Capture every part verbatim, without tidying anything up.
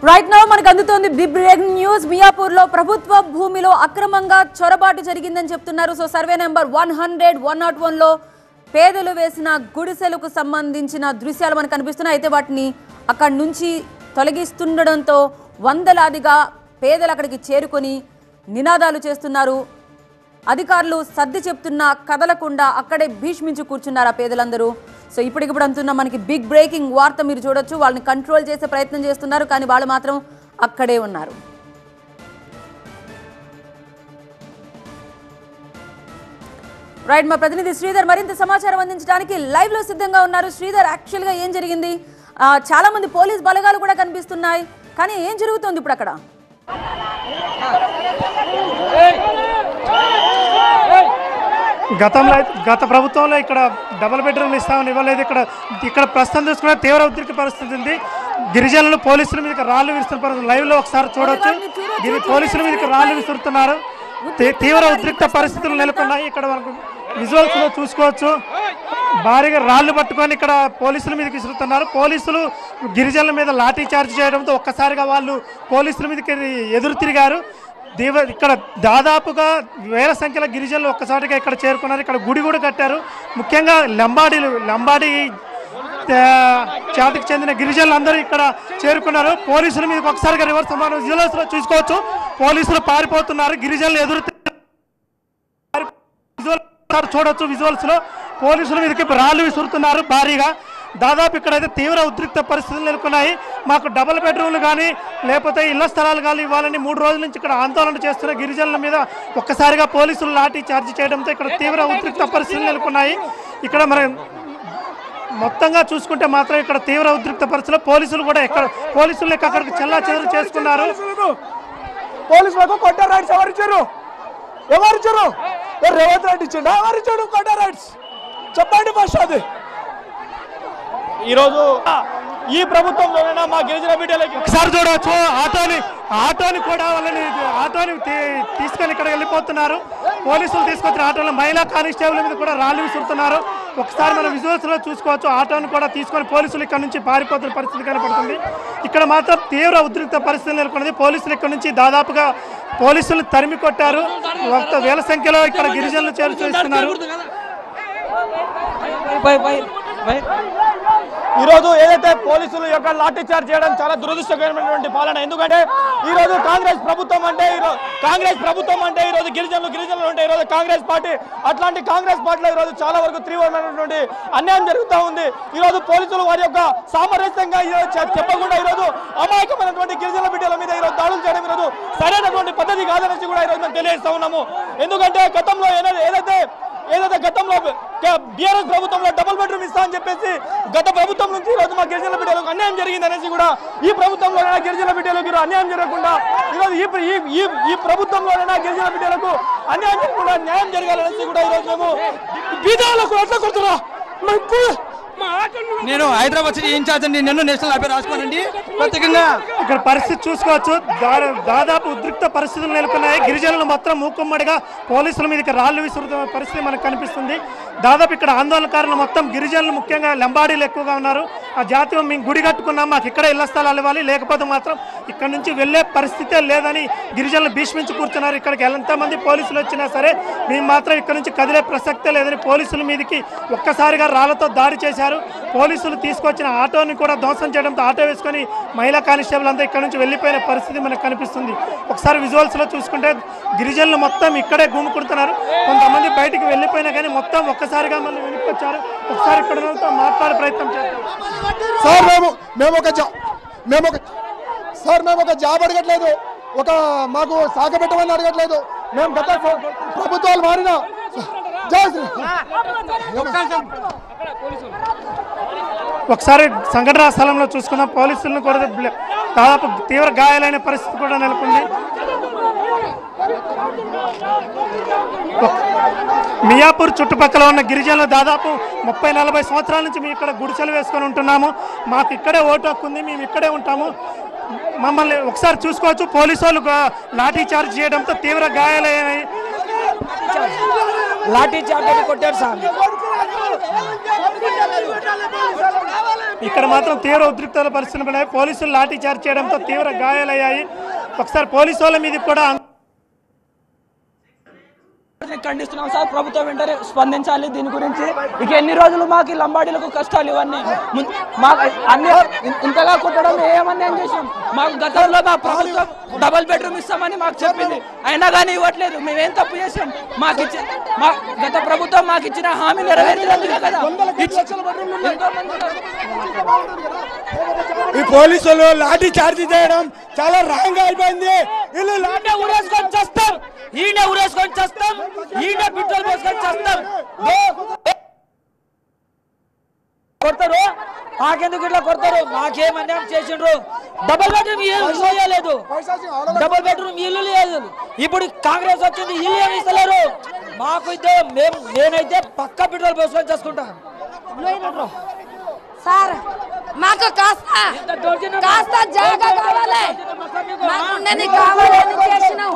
Right now మనకు అందుతోంది big breaking news. మియాపూర్లో ప్రభుత్వ భూమిలో అక్రమంగా చొరబాటు జరిగిందని చెప్తున్నారు. So survey number one hundred one not వన్లో పేదలు వేసిన గుడిసెలకు సంబంధించిన దృశ్యాలు మనకు కనిపిస్తున్నాయి. అయితే వాటిని అక్కడి నుంచి తొలగిస్తుండడంతో వందలాదిగా పేదలు అక్కడికి చేరుకొని నినాదాలు చేస్తున్నారు. అధికారులు సర్ది చెప్తున్నా కదలకుండా అక్కడే భీష్మించి కూర్చున్నారు ఆ పేదలందరూ. సో ఇప్పటికిప్పుడు అంటున్న మనకి బిగ్ బ్రేకింగ్ వార్త మీరు చూడొచ్చు. వాళ్ళని కంట్రోల్ చేసే ప్రయత్నం చేస్తున్నారు, కానీ వాళ్ళు మాత్రం అక్కడే ఉన్నారు. రైట్, మా ప్రతినిధి శ్రీధర్ మరింత సమాచారం అందించడానికి లైవ్ లో సిద్ధంగా ఉన్నారు. శ్రీధర్, యాక్చువల్ గా ఏం జరిగింది? చాలా మంది పోలీస్ బలగాలు కూడా కనిపిస్తున్నాయి, కానీ ఏం జరుగుతుంది ఇప్పుడు అక్కడ? గతంలో గత ప్రభుత్వంలో ఇక్కడ డబుల్ బెడ్రూమ్లు ఇస్తామని ఇవ్వలేదు. ఇక్కడ ఇక్కడ ప్రస్తుతం చూసుకున్న తీవ్ర ఉద్రిక్త పరిస్థితి ఉంది. గిరిజనులు పోలీసుల మీదకి రాళ్లు విస్తున్న పరిస్థితి లైవ్ లో ఒకసారి చూడొచ్చు. పోలీసుల మీదకి రాళ్లు విసురుతున్నారు. తీవ్ర ఉద్రిక్త పరిస్థితులు నెలకొన్నాయి. ఇక్కడ మనకు విజువల్స్ లో చూసుకోవచ్చు. భారీగా రాళ్లు పట్టుకొని ఇక్కడ పోలీసుల మీదకి విసురుతున్నారు. పోలీసులు గిరిజనుల మీద లాఠీ చార్జ్ చేయడంతో ఒక్కసారిగా వాళ్ళు పోలీసుల మీదకి ఎదురు తిరిగారు. దీవ ఇక్కడ దాదాపుగా వేల సంఖ్యలో గిరిజనులు ఒక్కసారిగా ఇక్కడ చేరుకున్నారు. ఇక్కడ గుడి కూడా కట్టారు. ముఖ్యంగా లంబాడీలు లంబాడీ జాతికి చెందిన గిరిజనులు అందరూ ఇక్కడ చేరుకున్నారు. పోలీసుల మీద ఒకసారిగా రివర్స్ మనం విజువల్స్ లో చూసుకోవచ్చు. పోలీసులు పారిపోతున్నారు. గిరిజనులు ఎదురు చూడొచ్చు. విజువల్స్ లో పోలీసుల మీదకి రాళ్లు విసురుతున్నారు భారీగా. దాదాపు ఇక్కడైతే తీవ్ర ఉద్రిక్త పరిస్థితులు నెలకొన్నాయి. మాకు డబుల్ బెడ్రూమ్లు కానీ లేకపోతే ఇళ్ల స్థలాలు కానీ ఇవ్వాలని మూడు రోజుల నుంచి ఇక్కడ ఆందోళన చేస్తున్న గిరిజనుల మీద ఒక్కసారిగా పోలీసులు లాఠీ చార్జ్ చేయడంతో ఇక్కడ తీవ్ర ఉద్రిక్త పరిస్థితులు నెలకొన్నాయి. ఇక్కడ మరి మొత్తంగా చూసుకుంటే మాత్రం ఇక్కడ తీవ్ర ఉద్రిక్త పరిస్థితుల్లో పోలీసులు కూడా ఎక్కడ పోలీసులు అక్కడికి చెల్లా చెదురు చేసుకున్నారు. పోలీసులకు కొట్ట రైట్స్ ఎవరిచ్చారు ఎవరిచ్చారు రేవంత్ రెడ్డి ఇచ్చిండు. ఎవరిచ్చాడు కొట్ట రైట్స్ చెప్పండి ఫస్ట్. అది ఈరోజు ఈ ప్రభుత్వంలోనైనా మా గిరిజన బిడ్డలకి ఒకసారి చూడవచ్చు. ఆటోని ఆటోని కూడా వాళ్ళని ఆటోని తీసుకొని ఇక్కడ వెళ్ళిపోతున్నారు. పోలీసులు తీసుకొచ్చిన ఆటోలో మహిళా కానిస్టేబుల్ మీద కూడా రాళ్ళు విసురుతున్నారు. ఒకసారి మనం విజువల్స్ లో చూసుకోవచ్చు. ఆటోని కూడా తీసుకొని పోలీసులు ఇక్కడ నుంచి పారిపోతున్న పరిస్థితి కనపడుతుంది. ఇక్కడ మాత్రం తీవ్ర ఉద్రిక్త పరిస్థితి నెలకొన్నది. పోలీసులు ఇక్కడ నుంచి దాదాపుగా పోలీసులు తరిమి కొట్టారు. వేల సంఖ్యలో ఇక్కడ గిరిజనులు చేరుస్తున్నారు. ఈరోజు ఏదైతే పోలీసులు యొక్క లాఠీ చార్జ్ చేయడం చాలా దురదృష్టకరమైనటువంటి పాలన. ఎందుకంటే ఈరోజు కాంగ్రెస్ ప్రభుత్వం అంటే కాంగ్రెస్ ప్రభుత్వం అంటే ఈరోజు గిరిజనులు గిరిజనులు ఉంటే ఈరోజు కాంగ్రెస్ పార్టీ అట్లాంటి కాంగ్రెస్ పార్టీలో ఈరోజు చాలా వరకు తీవ్రమైనటువంటి అన్యాయం జరుగుతూ ఉంది. ఈరోజు పోలీసులు వారి యొక్క సామరస్యంగా ఈరోజు చెప్పకుండా ఈరోజు అమాయకమైనటువంటి గిరిజనుల బిడ్డల మీద ఈరోజు దాడులు చేయడం ఈరోజు సరైనటువంటి పద్ధతి కాదనేసి కూడా ఈరోజు మేము తెలియజేస్తా ఉన్నాము. ఎందుకంటే గతంలో ఏదైతే ఏదైతే గతంలో బీఆర్ఎస్ ప్రభుత్వంలో డబుల్ బెడ్రూమ్ ఇస్తా అని చెప్పేసి గత ప్రభుత్వం నుంచి ఈరోజు మా గిరిజనుల బిడ్డలకు అన్యాయం జరిగింది అనేసి కూడా ఈ ప్రభుత్వంలోనైనా గిరిజనుల బిడ్డలకు అన్యాయం జరగకుండా ఈరోజు ఈ ఈ ప్రభుత్వంలోనైనా గిరిజనుల బిడ్డలకు అన్యాయం జరగకుండా న్యాయం జరగాలనేసి కూడా ఈరోజు మేము బీదాలకు ఎట్లా కొడుతున్నా. నేను హైదరాబాద్ సిటీ ఇన్ఛార్జ్ అండి. నేను నేషనల్ హైవే రాసుకోనండి. ప్రత్యేకంగా ఇక్కడ పరిస్థితి చూసుకోవచ్చు. దాదాపు ఉద్రిక్త పరిస్థితులు నెలకొన్నాయి. గిరిజనులు మాత్రం మూకుమ్మడిగా పోలీసుల మీదకి రాళ్లు విసురుతున్న పరిస్థితి మనకు కనిపిస్తుంది. దాదాపు ఇక్కడ ఆందోళనకారులు మొత్తం గిరిజనులు ముఖ్యంగా లంబాడీలు ఎక్కువగా ఉన్నారు. ఆ జాతి మేము గుడి కట్టుకున్నాం, మాకు ఇక్కడ ఇళ్ల స్థలాలు ఇవ్వాలి, లేకపోతే మాత్రం ఇక్కడ నుంచి వెళ్లే పరిస్థితే లేదని గిరిజనులు భీష్మించి కూర్చున్నారు. ఇక్కడికి ఎంతమంది పోలీసులు వచ్చినా సరే మేము మాత్రం ఇక్కడ నుంచి కదిలే ప్రసక్తే లేదని పోలీసుల మీదకి ఒక్కసారిగా రాళ్లతో దాడి చేశారు. పోలీసులు తీసుకొచ్చిన ఆటోని కూడా ధ్వంసం చేయడంతో ఆటో వేసుకొని మహిళా కానిస్టేబుల్ అంతా ఇక్కడ నుంచి వెళ్ళిపోయిన పరిస్థితి మనకు కనిపిస్తుంది. ఒకసారి విజువల్స్ లో చూసుకుంటే గిరిజనులు మొత్తం ఇక్కడే గుమ్ముకుంటున్నారు. కొంతమంది బయటికి వెళ్ళిపోయినా కానీ మొత్తం ఒక్కసారిగా మళ్ళీ వెనక్కి వచ్చారు. ఒకసారి ఇక్కడ మాట్లాడే ప్రయత్నం చేద్దాం. సార్ మేము మేము ఒక మేము ఒక సార్ మేము ఒక జాబ్ అడగట్లేదు, ఒక మాకు సాగబెట్టమని అడగట్లేదు. మేము గత ప్రభుత్వాలు మారిన ఒకసారి సంఘటనా స్థలంలో చూసుకున్నాం. పోలీసులను కూడా దాదాపు తీవ్ర గాయాలైన పరిస్థితి కూడా నెలకొంది. మియాపూర్ చుట్టుపక్కల ఉన్న గిరిజనులు దాదాపు ముప్పై నలభై సంవత్సరాల నుంచి మేము ఇక్కడ గుడిసెలు వేసుకొని ఉంటున్నాము. మాకు ఇక్కడే ఓటు హక్కు ఉంది, మేము ఇక్కడే ఉంటాము. మమ్మల్ని ఒకసారి చూసుకోవచ్చు. పోలీసు వాళ్ళు లాఠీ చార్జ్ చేయడంతో తీవ్ర గాయాలయ్యాయి. లాఠీ చార్జ్ కొట్టారు సార్. ఇక్కడ మాత్రం తీవ్ర ఉద్రిక్తత పరిస్థితులు పోలీసులు లాఠీ చార్జ్ చేయడంతో తీవ్ర గాయాలయ్యాయి. ఒకసారి పోలీసు వాళ్ళ మీద కూడా ఖండిస్తున్నాం సార్. ప్రభుత్వం వెంటనే స్పందించాలి దీని గురించి. ఇక ఎన్ని రోజులు మాకు లంబాడీలకు కష్టాలు ఇవన్నీ మాకు అన్ని ఇంతగా కుట్టడం ఏమన్నా చేసాం. మాకు గతంలో మా ప్రభుత్వం డబల్ బెడ్రూమ్ ఇస్తామని మాకు చెప్పింది, అయినా కానీ ఇవ్వట్లేదు. మేమేం తప్పు చేసాం? మాకు ఇచ్చి మా గత ప్రభుత్వం మాకు ఇచ్చిన హామీ నెరవేర్చినందుకే కదా. ఈ పోలీసులు లాఠీ చార్జ్ చేయడం చాలా రాంగ్ అయిపోయింది. వీళ్ళు లాఠీ ఊరేసుకొని చేస్తాం, ఈయన ఊరేసుకొని చేస్తాం, ఈయన పెట్రోల్ పోసుకొని చేస్తాం. కొడతారు మాకెందుకు ఇట్లా కొడతారు? మాకేం అన్యాయం చేసిండ్రు? డబుల్ బెడ్రూమ్ ఇల్లు లేదు, డబుల్ బెడ్రూమ్ ఇల్లు లేదు. ఇప్పుడు కాంగ్రెస్ వచ్చింది, ఇల్లు ఏమి ఇస్తలేరు మాకు. అయితే మేము నేనైతే పక్క పెట్రోల్ పోసుకొని చేసుకుంటాను సార్. మాకు కాస్త కాస్త జాగా కావాలి, మాకు ఉండని కావాలి అని చేసినాం.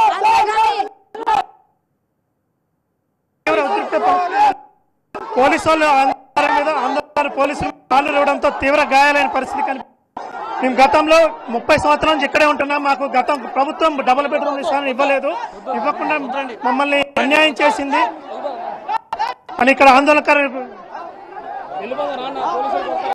పోలీసు వాళ్ళు అందరి మీద అందరు పోలీసులు కాళ్ళు ఇవ్వడంతో తీవ్ర గాయాలైన పరిస్థితి కనిపి మేము గతంలో ముప్పై సంవత్సరాల నుంచి ఇక్కడే ఉంటున్నాం. మాకు గతం ప్రభుత్వం డబుల్ బెడ్రూమ్ ఇస్తానని ఇవ్వలేదు, ఇవ్వకుండా మమ్మల్ని అన్యాయం చేసింది అని ఇక్కడ ఆందోళనకారు